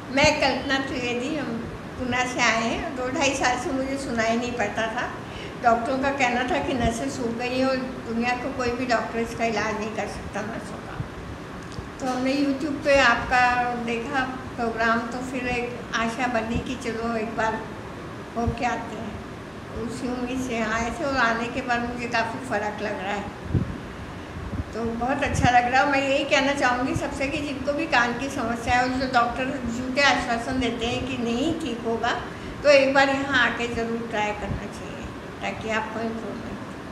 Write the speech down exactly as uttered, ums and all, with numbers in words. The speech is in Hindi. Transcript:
मैं कल्पना त्रिवेदी, हम पुणे से आए हैं। दो ढाई साल से मुझे सुनाई नहीं पड़ता था। डॉक्टरों का कहना था कि नसें सूख गई हैं और दुनिया को कोई भी डॉक्टर इसका इलाज नहीं कर सकता नसों का। तो हमने यूट्यूब पे आपका देखा प्रोग्राम, तो फिर एक आशा बनी कि चलो एक बार हो के आते हैं। उसी उम्मीद से आए थे और आने के बाद मुझे काफ़ी फ़र्क लग रहा है, तो बहुत अच्छा लग रहा है। मैं यही कहना चाहूँगी सबसे कि जिनको भी कान की समस्या है और जो डॉक्टर झूठे आश्वासन देते हैं कि नहीं ठीक होगा, तो एक बार यहाँ आके ज़रूर ट्राई करना चाहिए ताकि आपको इम्प्रूवमेंट